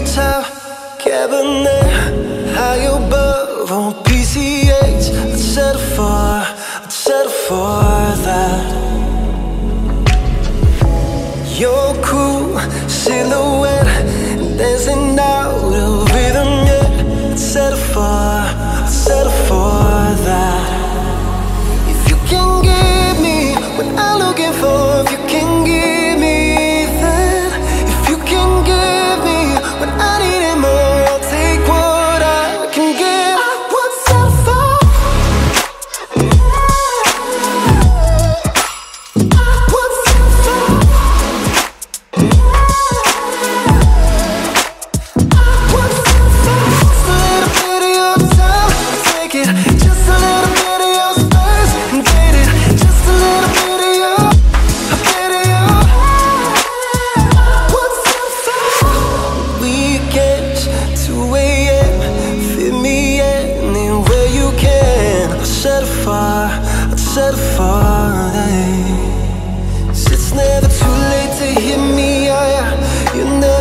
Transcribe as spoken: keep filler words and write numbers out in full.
top cabinet, high above on P C H. I'd settle for, I'd settle for that. Your cool silhouette dancing out of rhythm, yeah. I'd settle for, I'd settle for that. If you can give me what I'm looking for, if you can give me that, if you can give me what I need and more, I'll take what I can give. I would settle for, I would settle for, I would settle for just a little bit of your time. Take it, just a little bit of your space, and get it, just a little bit of your, a bit of your. I would settle for weekends, two A M fit me anywhere you can. I'll settle for, I'll settle for that. It's never too late to hit me, yeah, yeah. You know